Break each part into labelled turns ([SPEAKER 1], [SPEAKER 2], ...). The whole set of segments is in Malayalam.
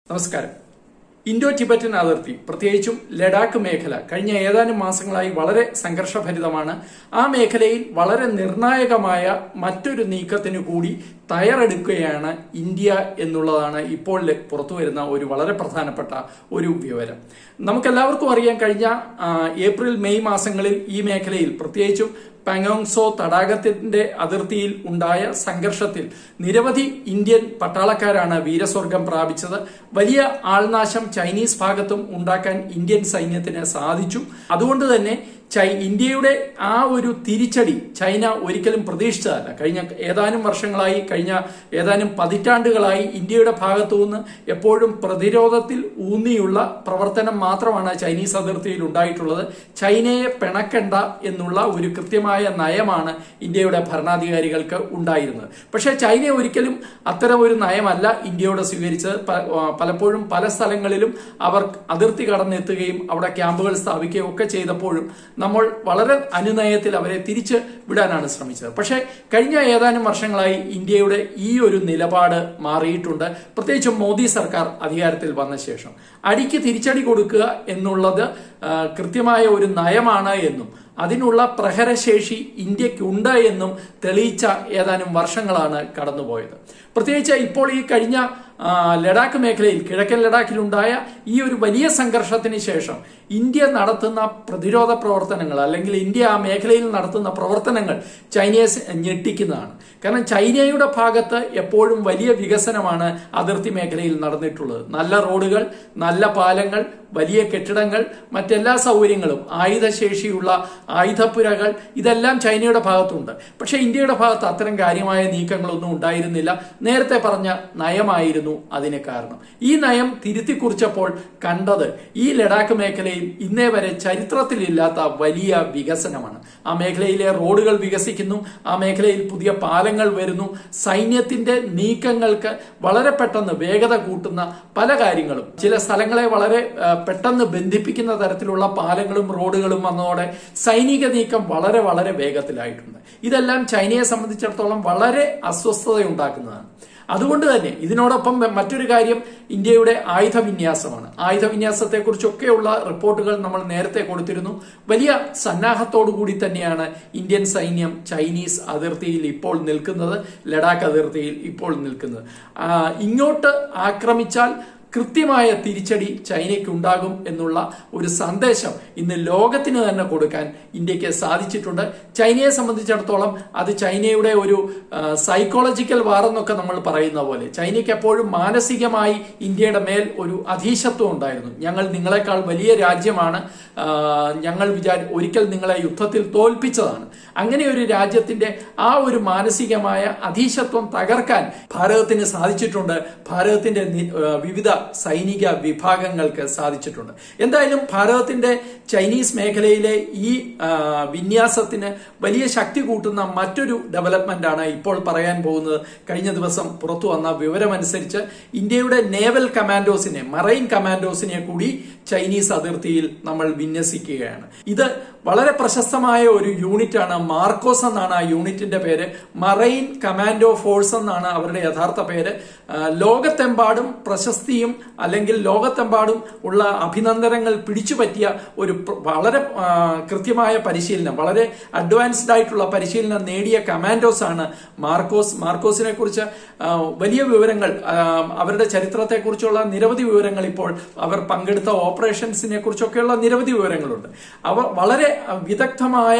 [SPEAKER 1] നമസ്കാരം. ഇൻഡോ ടിബറ്റൻ അതിർത്തി, പ്രത്യേകിച്ചും ലഡാക്ക് മേഖല കഴിഞ്ഞ ഏതാനും മാസങ്ങളായി വളരെ സംഘർഷഭരിതമാണ്. ആ മേഖലയിൽ വളരെ നിർണായകമായ മറ്റൊരു നീക്കത്തിനു കൂടി തയ്യാറെടുക്കുകയാണ് ഇന്ത്യ എന്നുള്ളതാണ് ഇപ്പോൾ പുറത്തുവരുന്ന ഒരു വളരെ പ്രധാനപ്പെട്ട ഒരു വിവരം. നമുക്കെല്ലാവർക്കും അറിയാം, കഴിഞ്ഞ ഏപ്രിൽ മെയ് മാസങ്ങളിൽ ഈ മേഖലയിൽ പ്രത്യേകിച്ചും പാങ്ങോങ്സോ തടാകത്തിന്റെ അതിർത്തിയിൽ ഉണ്ടായ സംഘർഷത്തിൽ നിരവധി ഇന്ത്യൻ പട്ടാളക്കാരാണ് വീരസ്വർഗം പ്രാപിച്ചത്. വലിയ ആൾനാശം ചൈനീസ് ഭാഗത്തും ഉണ്ടാക്കാൻ ഇന്ത്യൻ സൈന്യത്തിന് സാധിച്ചു. അതുകൊണ്ട് തന്നെ ഇന്ത്യയുടെ ആ ഒരു തിരിച്ചടി ചൈന ഒരിക്കലും പ്രതീക്ഷിച്ചതല്ല. കഴിഞ്ഞ ഏതാനും വർഷങ്ങളായി, കഴിഞ്ഞ ഏതാനും പതിറ്റാണ്ടുകളായി ഇന്ത്യയുടെ ഭാഗത്തുനിന്ന് എപ്പോഴും പ്രതിരോധത്തിൽ ഊന്നിയുള്ള പ്രവർത്തനം മാത്രമാണ് ചൈനീസ് അതിർത്തിയിൽ ഉണ്ടായിട്ടുള്ളത്. ചൈനയെ പിണക്കണ്ട എന്നുള്ള ഒരു കൃത്യമായ നയമാണ് ഇന്ത്യയുടെ ഭരണാധികാരികൾക്ക് ഉണ്ടായിരുന്നത്. പക്ഷേ ചൈന ഒരിക്കലും അത്തരം ഒരു നയമല്ല ഇന്ത്യയോട് സ്വീകരിച്ചത്. പലപ്പോഴും പല സ്ഥലങ്ങളിലും അവർ അതിർത്തി കടന്നെത്തുകയും അവിടെ ക്യാമ്പുകൾ സ്ഥാപിക്കുകയും ഒക്കെ ചെയ്തപ്പോഴും നമ്മൾ വളരെ അനുനയത്തിൽ അവരെ തിരിച്ചു വിടാനാണ് ശ്രമിച്ചത്. പക്ഷേ കഴിഞ്ഞ ഏതാനും വർഷങ്ങളായി ഇന്ത്യയുടെ ഈ ഒരു നിലപാട് മാറിയിട്ടുണ്ട്. പ്രത്യേകിച്ചും മോദി സർക്കാർ അധികാരത്തിൽ വന്ന ശേഷം അടിക്ക് തിരിച്ചടി കൊടുക്കുക എന്നുള്ളത് കൃത്യമായ ഒരു നയമാണ് എന്നും അതിനുള്ള പ്രഹരശേഷി ഇന്ത്യക്കുണ്ട് എന്നും തെളിയിച്ച ഏതാനും വർഷങ്ങളാണ് കടന്നുപോയത്. പ്രത്യേകിച്ച് ഇപ്പോൾ ഈ കഴിഞ്ഞ ലഡാക്ക് മേഖലയിൽ, കിഴക്കൻ ലഡാക്കിലുണ്ടായ ഈ ഒരു വലിയ സംഘർഷത്തിന് ശേഷം ഇന്ത്യ നടത്തുന്ന പ്രതിരോധ പ്രവർത്തനങ്ങൾ, അല്ലെങ്കിൽ ഇന്ത്യ ആ മേഖലയിൽ നടത്തുന്ന പ്രവർത്തനങ്ങൾ ചൈനയെ ഞെട്ടിക്കുന്നതാണ്. കാരണം ചൈനയുടെ ഭാഗത്ത് എപ്പോഴും വലിയ വികസനമാണ് അതിർത്തി മേഖലയിൽ നടന്നിട്ടുള്ളത്. നല്ല റോഡുകൾ, നല്ല പാലങ്ങൾ, വലിയ കെട്ടിടങ്ങൾ, മറ്റെല്ലാ സൗകര്യങ്ങളും, ആയുധശേഷിയുള്ള ആയുധപ്പുരകൾ, ഇതെല്ലാം ചൈനയുടെ ഭാഗത്തുണ്ട്. പക്ഷെ ഇന്ത്യയുടെ ഭാഗത്ത് അത്തരം കാര്യമായ നീക്കങ്ങളൊന്നും ഉണ്ടായിരുന്നില്ല. നേരത്തെ പറഞ്ഞ നയമായിരുന്നു അതിന് കാരണം. ഈ നയം തിരുത്തി കുറിച്ചപ്പോൾ കണ്ടത് ഈ ലഡാക്ക് മേഖലയിൽ ഇന്നേ വരെ ചരിത്രത്തിലില്ലാത്ത വലിയ വികസനമാണ്. ആ മേഖലയിലെ റോഡുകൾ വികസിക്കുന്നു, ആ മേഖലയിൽ പുതിയ പാലങ്ങൾ വരുന്നു. സൈന്യത്തിന്റെ നീക്കങ്ങൾക്ക് വളരെ പെട്ടെന്ന് വേഗത കൂട്ടുന്ന പല കാര്യങ്ങളും, ചില സ്ഥലങ്ങളെ വളരെ പെട്ടെന്ന് ബന്ധിപ്പിക്കുന്ന തരത്തിലുള്ള പാലങ്ങളും റോഡുകളും വന്നതോടെ സൈനിക നീക്കം വളരെ വളരെ വേഗത്തിലായിട്ടുണ്ട്. ഇതെല്ലാം ചൈനയെ സംബന്ധിച്ചിടത്തോളം വളരെ അസ്വസ്ഥതയുണ്ടാക്കുന്നതാണ്. അതുകൊണ്ട് തന്നെ ഇതിനോടൊപ്പം മറ്റൊരു കാര്യം ഇന്ത്യയുടെ ആയുധവിന്യാസമാണ്. ആയുധവിന്യാസത്തെക്കുറിച്ചൊക്കെയുള്ള റിപ്പോർട്ടുകൾ നമ്മൾ നേരത്തെ കൊടുത്തിരുന്നു. വലിയ സന്നാഹത്തോടു കൂടി തന്നെയാണ് ഇന്ത്യൻ സൈന്യം ചൈനീസ് അതിർത്തിയിൽ ഇപ്പോൾ നിൽക്കുന്നത്, ലഡാക്ക് അതിർത്തിയിൽ ഇപ്പോൾ നിൽക്കുന്നത്. ഇങ്ങോട്ട് ആക്രമിച്ചാൽ കൃത്യമായ തിരിച്ചടി ചൈനയ്ക്ക് ഉണ്ടാകും എന്നുള്ള ഒരു സന്ദേശം ഇന്ന് ലോകത്തിന് തന്നെ കൊടുക്കാൻ ഇന്ത്യക്ക് സാധിച്ചിട്ടുണ്ട്. ചൈനയെ സംബന്ധിച്ചിടത്തോളം അത് ചൈനയുടെ ഒരു സൈക്കോളജിക്കൽ വാർ എന്നൊക്കെ നമ്മൾ പറയുന്ന പോലെ ചൈനയ്ക്ക് എപ്പോഴും മാനസികമായി ഇന്ത്യയുടെ മേൽ ഒരു അധീശത്വം ഉണ്ടായിരുന്നു. ഞങ്ങൾ നിങ്ങളെക്കാൾ വലിയ രാജ്യമാണ്, ഞങ്ങൾ ഒരിക്കൽ നിങ്ങളെ യുദ്ധത്തിൽ തോൽപ്പിച്ചതാണ്. അങ്ങനെ ഒരു രാജ്യത്തിന്റെ ആ ഒരു മാനസികമായ അധീശത്വം തകർക്കാൻ ഭാരതത്തിന് സാധിച്ചിട്ടുണ്ട്. ഭാരതത്തിന്റെ വിവിധ സൈനിക വിഭാഗങ്ങൾക്ക് സാധിച്ചിട്ടുണ്ട്. എന്തായാലും ഭാരതത്തിന്റെ ചൈനീസ് മേഖലയിലെ ഈ വിന്യാസത്തിന് വലിയ ശക്തി കൂട്ടുന്ന മറ്റൊരു ഡെവലപ്മെന്റ് ആണ് ഇപ്പോൾ പറയാൻ പോകുന്നത്. കഴിഞ്ഞ ദിവസം പുറത്തു വന്ന വിവരമനുസരിച്ച് ഇന്ത്യയുടെ നേവൽ കമാൻഡോസിനെ, മറൈൻ കമാൻഡോസിനെ കൂടി ചൈനീസ് അതിർത്തിയിൽ നമ്മൾ വിന്യസിക്കുകയാണ്. ഇത് വളരെ പ്രശസ്തമായ ഒരു യൂണിറ്റാണ്. മാർക്കോസ് എന്നാണ് ആ യൂണിറ്റിന്റെ പേര്. മറൈൻ കമാൻഡോ ഫോഴ്സ് എന്നാണ് അവരുടെ യഥാർത്ഥ പേര്. ലോകത്തെമ്പാടും പ്രശസ്തിയും അല്ലെങ്കിൽ ലോകത്തെമ്പാടും ഉള്ള അഭിനന്ദനങ്ങൾ പിടിച്ചുപറ്റിയ ഒരു വളരെ കൃത്യമായ പരിശീലനം, വളരെ അഡ്വാൻസ്ഡ് ആയിട്ടുള്ള പരിശീലനം നേടിയ കമാൻഡോസ് ആണ് മാർക്കോസ്. മാർക്കോസിനെ കുറിച്ച് വലിയ വിവരങ്ങൾ, അവരുടെ ചരിത്രത്തെക്കുറിച്ചുള്ള നിരവധി വിവരങ്ങൾ, ഇപ്പോൾ അവർ പങ്കെടുത്ത ഓപ്പറേഷൻസിനെ കുറിച്ചൊക്കെയുള്ള നിരവധി വിവരങ്ങളുണ്ട്. അവർ വളരെ വിദഗ്ധമായ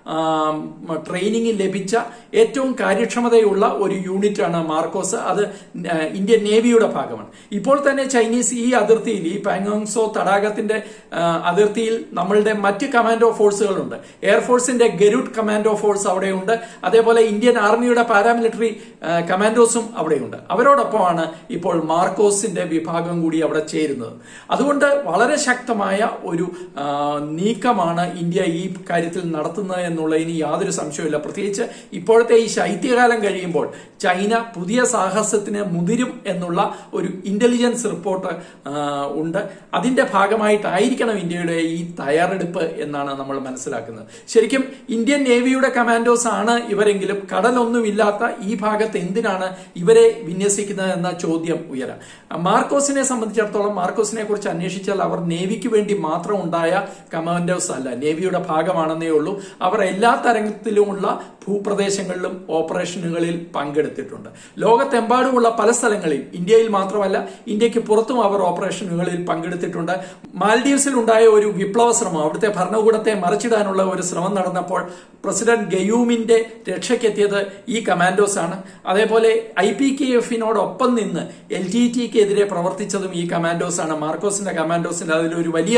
[SPEAKER 1] ട്രെയിനിങ് ലഭിച്ച ഏറ്റവും കാര്യക്ഷമതയുള്ള ഒരു യൂണിറ്റാണ് മാർക്കോസ്. അത് ഇന്ത്യൻ നേവിയുടെ ഭാഗമാണ്. ഇപ്പോൾ തന്നെ ചൈനീസ് ഈ അതിർത്തിയിൽ, ഈ പാങ്ങോങ്സോ തടാകത്തിന്റെ അതിർത്തിയിൽ നമ്മളുടെ മറ്റ് കമാൻഡോ ഫോഴ്സുകളുണ്ട്. എയർഫോഴ്സിന്റെ ഗരുഡ് കമാൻഡോ ഫോഴ്സ് അവിടെയുണ്ട്. അതേപോലെ ഇന്ത്യൻ ആർമിയുടെ പാരാമിലിറ്ററി കമാൻഡോസും അവിടെയുണ്ട്. അവരോടൊപ്പമാണ് ഇപ്പോൾ മാർക്കോസിന്റെ വിഭാഗം കൂടി അവിടെ ചേരുന്നത്. അതുകൊണ്ട് വളരെ ശക്തമായ ഒരു നീക്കമാണ് ഇന്ത്യ ഈ കാര്യത്തിൽ നടത്തുന്നത് എന്നുള്ളതിന് യാതൊരു സംശയമില്ല. പ്രത്യേകിച്ച് ഇപ്പോഴത്തെ ഈ ശൈത്യകാലം കഴിയുമ്പോൾ ചൈന പുതിയ സാഹസത്തിന് മുതിരും എന്നുള്ള ഒരു ഇന്റലിജൻസ് റിപ്പോർട്ട് ഉണ്ട്. അതിന്റെ ഭാഗമായിട്ടായിരിക്കണം ഇന്ത്യയുടെ ഈ തയ്യാറെടുപ്പ് എന്നാണ് നമ്മൾ മനസ്സിലാക്കുന്നത്. ശരിക്കും ഇന്ത്യൻ നേവിയുടെ കമാൻഡോസ് ആണ് ഇവരെങ്കിലും കടലൊന്നുമില്ലാത്ത ഈ ഭാഗത്ത് എന്തിനാണ് ഇവരെ വിന്യസിക്കുന്നത് എന്ന ചോദ്യം ഉയരാം. മാർക്കോസിനെ സംബന്ധിച്ചിടത്തോളം മാർക്കോസിനെ കുറിച്ച് അന്വേഷിച്ചാൽ അവർ നേവിക്ക് വേണ്ടി മാത്രം ഉണ്ടായ കമാൻഡോസ് അല്ല, നേവിയുടെ ഭാഗമാണെന്നേ ഉള്ളൂ. അവർ എല്ലാ തരത്തിലുമുള്ള ഭൂപ്രദേശങ്ങളിലും ഓപ്പറേഷനുകളിൽ പങ്കെടുത്തിട്ടുണ്ട്. ലോകത്തെമ്പാടുമുള്ള പല സ്ഥലങ്ങളിൽ, ഇന്ത്യയിൽ മാത്രമല്ല ഇന്ത്യക്ക് പുറത്തും അവർ ഓപ്പറേഷനുകളിൽ പങ്കെടുത്തിട്ടുണ്ട്. മാൽഡീവ്സിൽ ഉണ്ടായ ഒരു വിപ്ലവ ശ്രമം, അവിടുത്തെ ഭരണകൂടത്തെ മറിച്ചിടാനുള്ള ഒരു ശ്രമം നടന്നപ്പോൾ പ്രസിഡന്റ് ഗയൂമിന്റെ രക്ഷയ്ക്കെത്തിയത് ഈ കമാൻഡോസ് ആണ്. അതേപോലെ IPKF-നോടൊപ്പം നിന്ന് LTTE-ക്കെതിരെ പ്രവർത്തിച്ചതും ഈ കമാൻഡോസ് ആണ്. മാർക്കോസിന്റെ കമാൻഡോസിന്റെ അതിലൊരു വലിയ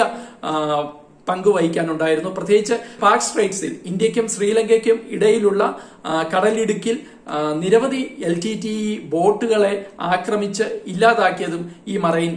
[SPEAKER 1] പങ്ക് വഹിക്കാനുണ്ടായിരുന്നു. പ്രത്യേകിച്ച് പാക് സ്ട്രൈറ്റ്സിൽ ഇന്ത്യക്കും ശ്രീലങ്കയ്ക്കും ഇടയിലുള്ള കടലിടുക്കിൽ നിരവധി LTTE ബോട്ടുകളെ ആക്രമിച്ച് ഇല്ലാതാക്കിയതും ഈ മറൈൻ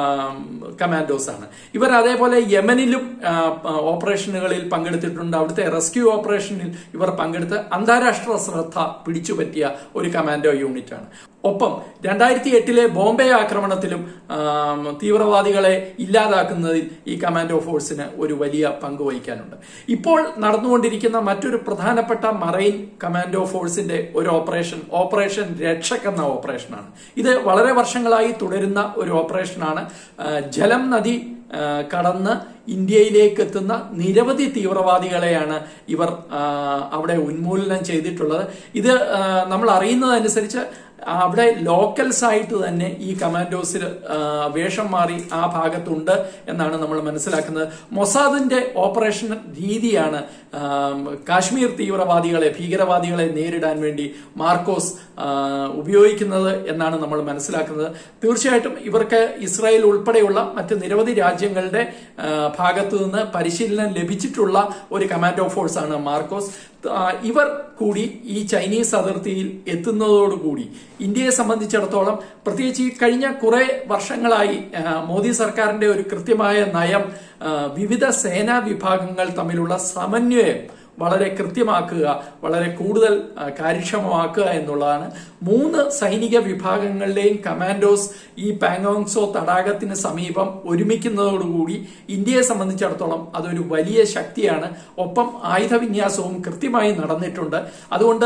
[SPEAKER 1] കമാൻഡോസ് ആണ്. ഇവർ അതേപോലെ യമനിലും ഓപ്പറേഷനുകളിൽ പങ്കെടുത്തിട്ടുണ്ട്. അവിടുത്തെ റെസ്ക്യൂ ഓപ്പറേഷനിൽ ഇവർ പങ്കെടുത്ത് അന്താരാഷ്ട്ര ശ്രദ്ധ പിടിച്ചുപറ്റിയ ഒരു കമാൻഡോ യൂണിറ്റ് ആണ്. ഒപ്പം 2008 ബോംബെ ആക്രമണത്തിലും തീവ്രവാദികളെ ഇല്ലാതാക്കുന്നതിൽ ഈ കമാൻഡോ ഫോഴ്സിന് ഒരു വലിയ പങ്ക് വഹിക്കാനുണ്ട്. ഇപ്പോൾ നടന്നുകൊണ്ടിരിക്കുന്ന മറ്റൊരു പ്രധാനപ്പെട്ട മറൈൻ കമാൻഡോ ഫോഴ്സിന്റെ ഒരു ഓപ്പറേഷൻ രക്ഷക് എന്ന ഓപ്പറേഷനാണ്. ഇത് വളരെ വർഷങ്ങളായി തുടരുന്ന ഒരു ഓപ്പറേഷനാണ്. ജലം നദി കടന്ന് ഇന്ത്യയിലേക്ക് എത്തുന്ന നിരവധി തീവ്രവാദികളെയാണ് ഇവർ അവിടെ ഉന്മൂലനം ചെയ്തിട്ടുള്ളത്. ഇത് നമ്മൾ അറിയുന്നതനുസരിച്ച് അവിടെ ലോക്കൽസ് ആയിട്ട് തന്നെ ഈ കമാൻഡോസിൽ വേഷം മാറി ആ ഭാഗത്തുണ്ട് എന്നാണ് നമ്മൾ മനസ്സിലാക്കുന്നത്. മൊസാദിന്റെ ഓപ്പറേഷൻ രീതിയാണ് കാശ്മീർ ഭീകരവാദികളെ നേരിടാൻ വേണ്ടി മാർക്കോസ് ഉപയോഗിക്കുന്നത് എന്നാണ് നമ്മൾ മനസ്സിലാക്കുന്നത്. തീർച്ചയായിട്ടും ഇവർക്ക് ഇസ്രായേൽ ഉൾപ്പെടെയുള്ള മറ്റ് നിരവധി രാജ്യങ്ങളുടെ ഭാഗത്തു നിന്ന് പരിശീലനം ലഭിച്ചിട്ടുള്ള ഒരു കമാൻഡോ ഫോഴ്സ് ആണ് മാർക്കോസ്. ഇവർ കൂടി ഈ ചൈനീസ് അതിർത്തിയിൽ എത്തുന്നതോടുകൂടി ഇന്ത്യയെ സംബന്ധിച്ചിടത്തോളം, പ്രത്യേകിച്ച് ഈ കഴിഞ്ഞ കുറെ വർഷങ്ങളായി മോദി സർക്കാരിന്റെ ഒരു കൃത്യമായ നയം വിവിധ സേനാ വിഭാഗങ്ങൾ തമ്മിലുള്ള സമന്വയം വളരെ കൃത്യമാക്കുക, വളരെ കൂടുതൽ കാര്യക്ഷമമാക്കുക എന്നുള്ളതാണ്. 3 സൈനിക വിഭാഗങ്ങളിലെയും കമാൻഡോസ് ഈ പാങ്കോങ്സോ തടാകത്തിന് സമീപം ഒരുമിക്കുന്നതോടുകൂടി ഇന്ത്യയെ സംബന്ധിച്ചിടത്തോളം അതൊരു വലിയ ശക്തിയാണ്. ഒപ്പം ആയുധവിന്യാസവും കൃത്യമായി നടന്നിട്ടുണ്ട്. അതുകൊണ്ട്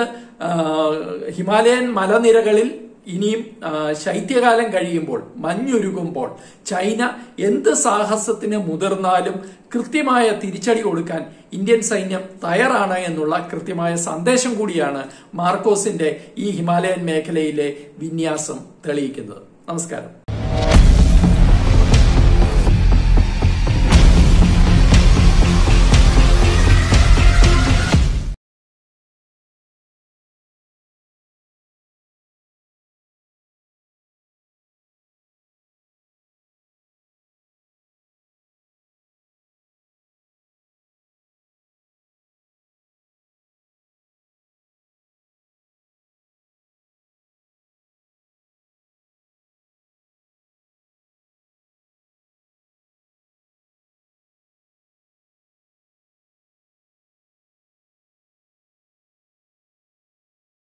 [SPEAKER 1] ഹിമാലയൻ മലനിരകളിൽ ഇനിയും ശൈത്യകാലം കഴിയുമ്പോൾ, മഞ്ഞുരുകുമ്പോൾ ചൈന എന്ത് സാഹസത്തിന് മുതിർന്നാലും കൃത്യമായ തിരിച്ചടി കൊടുക്കാൻ ഇന്ത്യൻ സൈന്യം തയ്യാറാണ് എന്നുള്ള കൃത്യമായ സന്ദേശം കൂടിയാണ് മാർക്കോസിന്റെ ഈ ഹിമാലയൻ മേഖലയിലെ വിന്യാസം തെളിയിക്കുന്നത്. നമസ്കാരം.